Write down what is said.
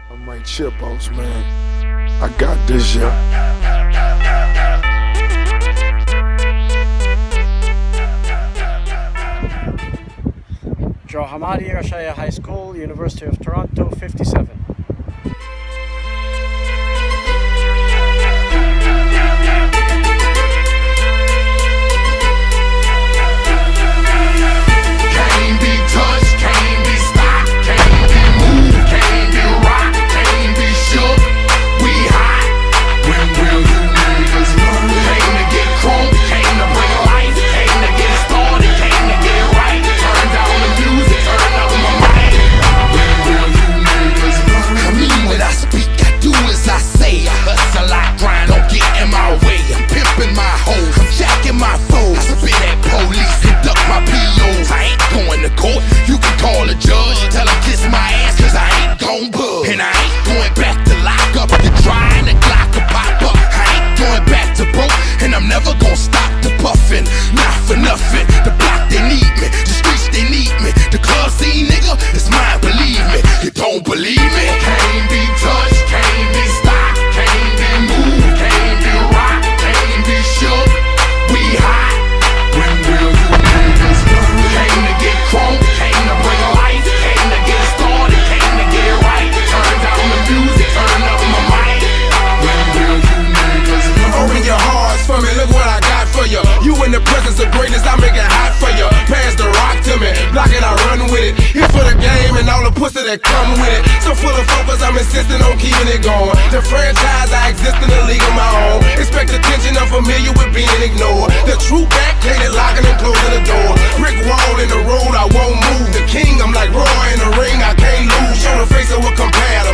I'm Mike Chipos, man. I got this, yeah. Joe Hamadi, Rashaya High School, University of Toronto, 57. Pussy that come with it. So full of focus, I'm insisting on keeping it going. The franchise, I exist in a league of my own. Expect attention, I'm familiar with being ignored. The true back, plated locking and closing the door. Brick wall in the road, I won't move. The king, I'm like Roy in the ring, I can't lose. Show the face of a competitor.